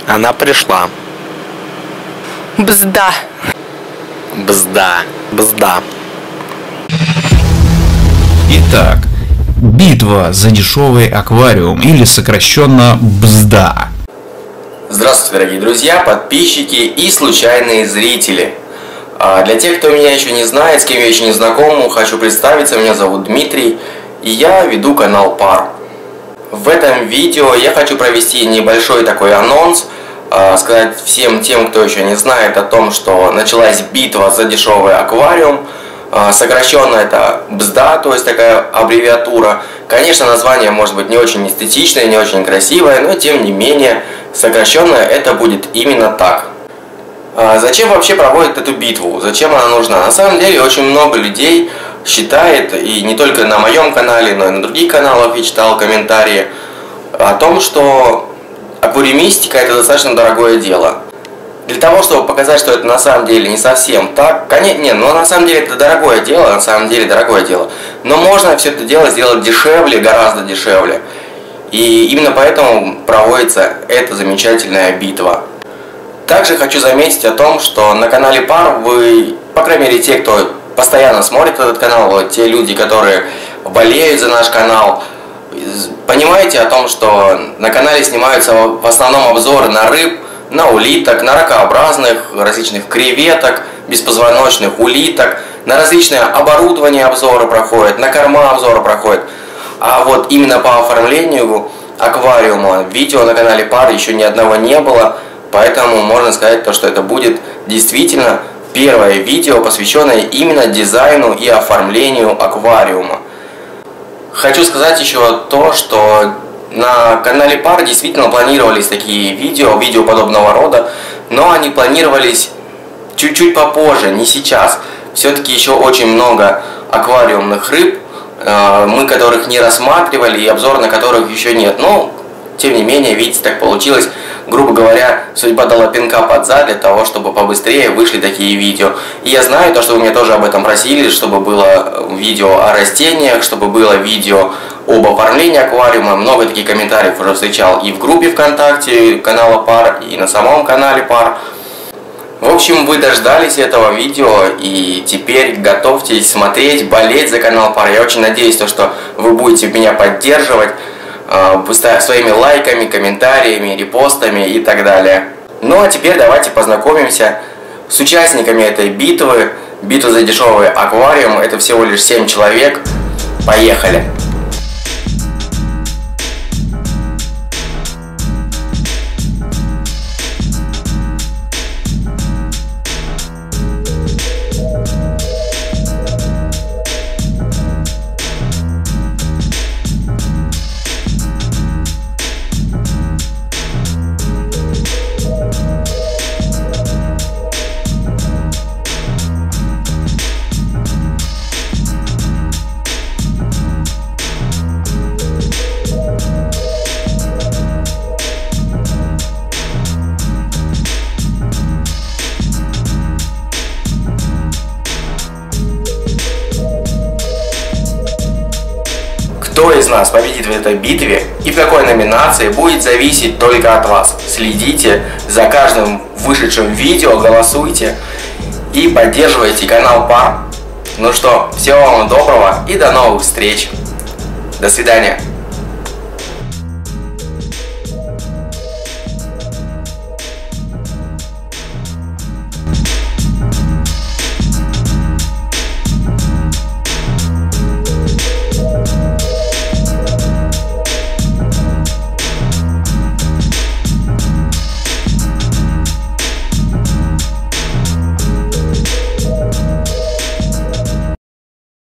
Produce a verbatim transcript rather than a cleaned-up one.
Она пришла. Бзда. Бзда. Бзда. Итак, битва за дешевый аквариум, или сокращенно БЗДА. Здравствуйте, дорогие друзья, подписчики и случайные зрители. Для тех, кто меня еще не знает, с кем я еще не знаком, хочу представиться. Меня зовут Дмитрий, и я веду канал Пар. В этом видео я хочу провести небольшой такой анонс, сказать всем тем, кто еще не знает, о том, что началась битва за дешевый аквариум. Сокращенно это БЗДА, то есть такая аббревиатура. Конечно, название может быть не очень эстетичное, не очень красивое, но тем не менее, сокращенно это будет именно так. Зачем вообще проводят эту битву? Зачем она нужна? На самом деле очень много людей считает, и не только на моем канале, но и на других каналах я читал комментарии о том, что аквариумистика это достаточно дорогое дело. Для того, чтобы показать, что это на самом деле не совсем так, конечно, не, но на самом деле это дорогое дело, на самом деле дорогое дело. Но можно все это дело сделать дешевле, гораздо дешевле. И именно поэтому проводится эта замечательная битва. Также хочу заметить о том, что на канале Пар вы, по крайней мере те, кто постоянно смотрит этот канал, те люди, которые болеют за наш канал, понимаете о том, что на канале снимаются в основном обзоры на рыб, на улиток, на ракообразных, различных креветок, беспозвоночных улиток, на различные оборудование обзоры проходят, на корма обзоры проходят. А вот именно по оформлению аквариума видео на канале Пар еще ни одного не было, поэтому можно сказать, то, что это будет действительно первое видео, посвященное именно дизайну и оформлению аквариума. Хочу сказать еще то, что на канале Пар действительно планировались такие видео, видео подобного рода, но они планировались чуть-чуть попозже, не сейчас. Все-таки еще очень много аквариумных рыб, мы которых не рассматривали и обзор на которых еще нет. Но, тем не менее, видите, так получилось. Грубо говоря, судьба дала пинка под зад для того, чтобы побыстрее вышли такие видео. И я знаю, то, что вы меня тоже об этом просили, чтобы было видео о растениях, чтобы было видео об оформлении аквариума. Много таких комментариев уже встречал и в группе ВКонтакте канала Пар, и на самом канале Пар. В общем, вы дождались этого видео, и теперь готовьтесь смотреть, болеть за канал Пар. Я очень надеюсь, то, что вы будете меня поддерживать своими лайками, комментариями, репостами и так далее. Ну а теперь давайте познакомимся с участниками этой битвы. Битва за дешевый аквариум. Это всего лишь семь человек. Поехали! Кто из нас победит в этой битве и в какой номинации будет зависеть только от вас. Следите за каждым вышедшим видео, голосуйте и поддерживайте канал Пар. Ну что, всего вам доброго и до новых встреч. До свидания.